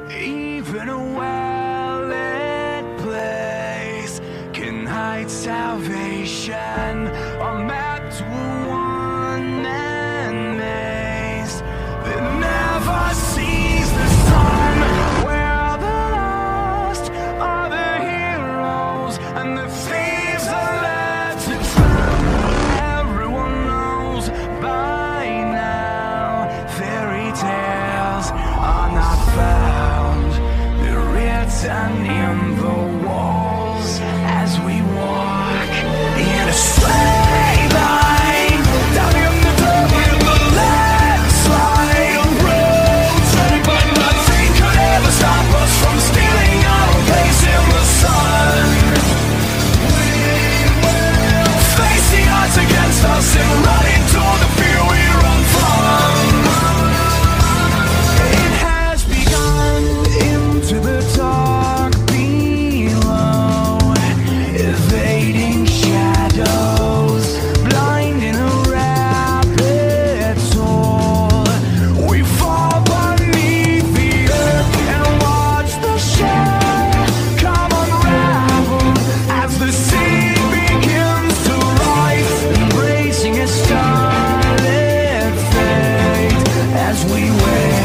Even a well-lit place can hide salvation, a map to a one-man maze that never sees the sun, where the lost are the heroes and the thieves are led to drown. Everyone knows by now fairy tales are not found, they're written in the walls as we walk in a straight line down in the dark in the landslide of roads, but nothing could ever stop us from stealing our place in the sun. We will face the odds against us and run into the fear we run from. It has begun into the dark below, evading shadows, blind in a rapid toll. We fall beneath the earth and watch the shell come unravel as the sea begins to rise, embracing a starlit fate as we wait.